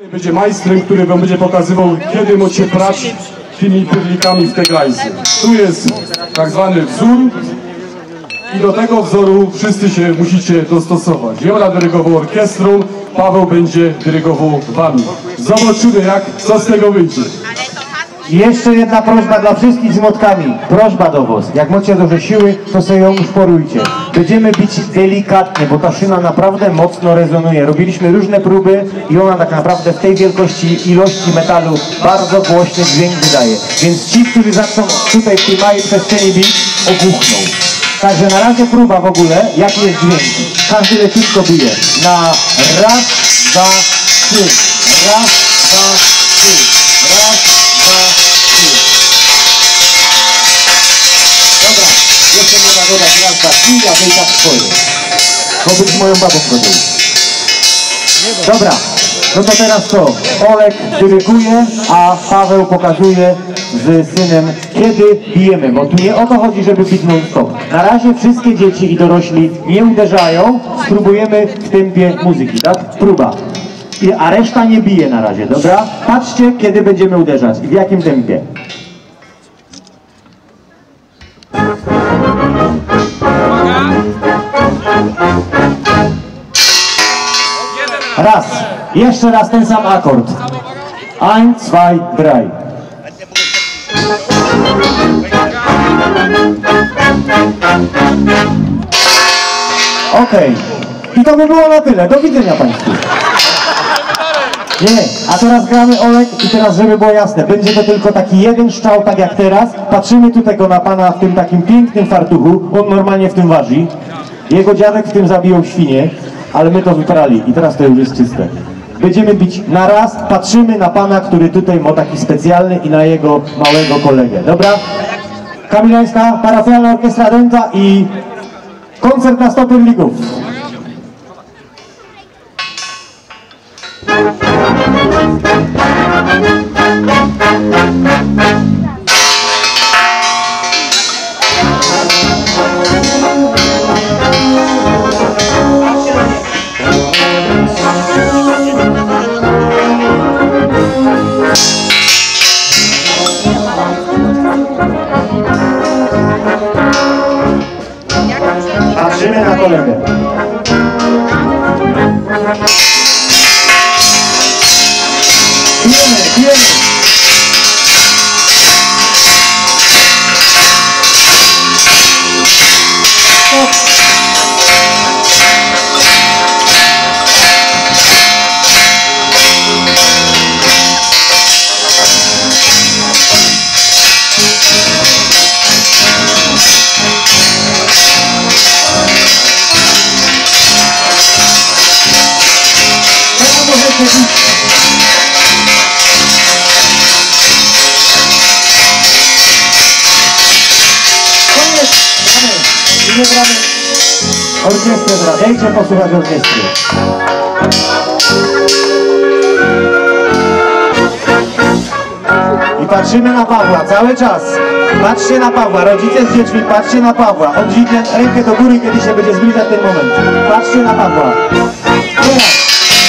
Będzie majstrem, który wam będzie pokazywał, kiedy możecie prać tymi perlikami w te glajzy. Tu jest tak zwany wzór i do tego wzoru wszyscy się musicie dostosować. Ja dyrygował orkiestrą, Paweł będzie dyrygował wami. Zobaczymy, co z tego wyjdzie. I jeszcze jedna prośba dla wszystkich z młotkami. Prośba do was. Jak macie dużo siły, to sobie ją uszporujcie. Będziemy bić delikatnie, bo ta szyna naprawdę mocno rezonuje. Robiliśmy różne próby i ona tak naprawdę w tej wielkości, ilości metalu bardzo głośny dźwięk wydaje. Więc ci, którzy zaczną tutaj w tej małej przestrzeni bić, ogłuchną. Także na razie próba w ogóle, jaki jest dźwięk. Każdy leciutko bije. Na raz, dwa, trzy. Raz, dwa, trzy. Raz, dwa, trzy. Dobra, jeszcze można dodać raz, dwa, trzy, a to i tak swoje. Bo być moją babą chodził. Dobra, no to teraz co? Olek dyryguje, a Paweł pokazuje z synem, kiedy bijemy, bo tu nie o to chodzi, żeby bić non-stop. Na razie wszystkie dzieci i dorośli nie uderzają, spróbujemy w tempie muzyki, tak? Próba. A reszta nie bije na razie, dobra? Patrzcie, kiedy będziemy uderzać i w jakim tempie. Raz. Jeszcze raz ten sam akord. 1, 2, 3. Okej. I to by było na tyle. Do widzenia Państwu. Nie, a teraz gramy Olek i teraz, żeby było jasne, będzie to tylko taki jeden strzał, tak jak teraz. Patrzymy tu tego na pana w tym takim pięknym fartuchu, on normalnie w tym waży. Jego dziadek w tym zabijał świnie, ale my to wyprali i teraz to już jest czyste. Będziemy bić na raz, patrzymy na pana, który tutaj ma taki specjalny i na jego małego kolegę, dobra? Kamilańska, parafialna orkiestra Dęta i koncert na 100 perlików. Patrzymy na kolegę. Bijemy. Nie gramy orkiestrę, dajcie posłuchać orkiestry. I patrzymy na Pawła cały czas. Patrzcie na Pawła, rodzice z dziećmi, patrzcie na Pawła. On dźwignie rękę do góry, kiedy się będzie zbliżać ten moment. Patrzcie na Pawła. Teraz.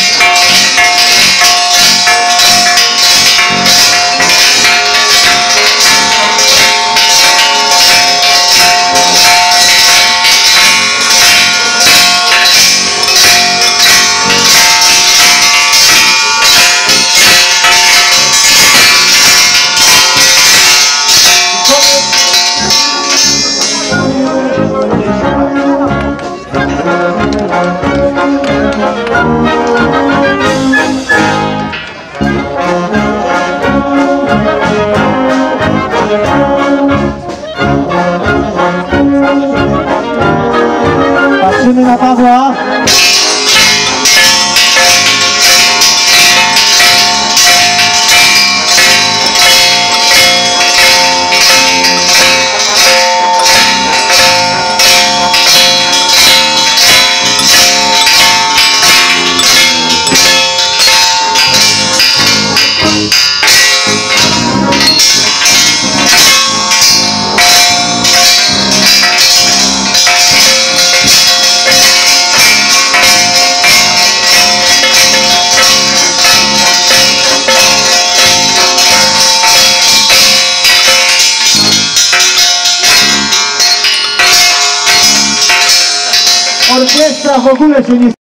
Patrzymy na Pawła. orkiestra w ogóle się nie